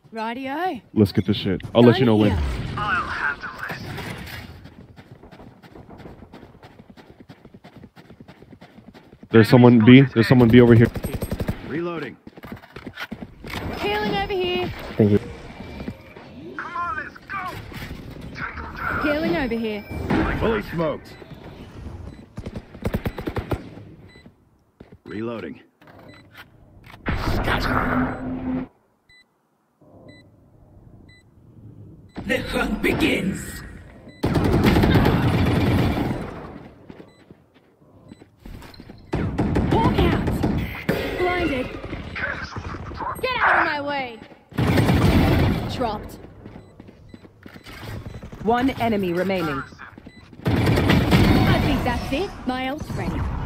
Radio. Let's get this shit. I'll let you know when. I'll handle this. There's someone B. There's someone B over here. Reloading. Healing over here. Thank you. Come on, let's go. Tango down. Healing over here. Fully smoked. Reloading. The hunt begins! Walk out. Blinded. Get out of my way. Dropped. One enemy remaining. I think that's it. My ult's ready.